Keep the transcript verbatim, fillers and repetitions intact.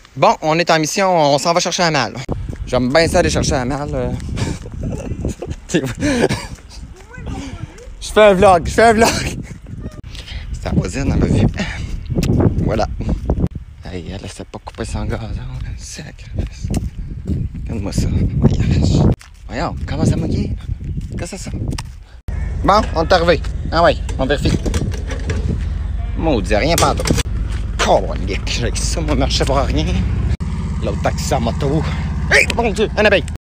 Bon, on est en mission, on s'en va chercher un mâle. J'aime bien ça aller chercher un mâle. Euh... je fais un vlog, je fais un vlog. C'est ta voisine, elle m'a vu. Voilà. Hey, elle ne sait pas couper son gazon. Sacrifice. Regarde-moi ça. Voyons, comment ça mouiller? Qu'est-ce que c'est ça? Bon, on est arrivé. Ah ouais, on vérifie. Maudit, rien pas tout. Colique, j'ai ça, moi, marché pour rien. L'autre taxi à moto. Hey, mon Dieu, un abeille.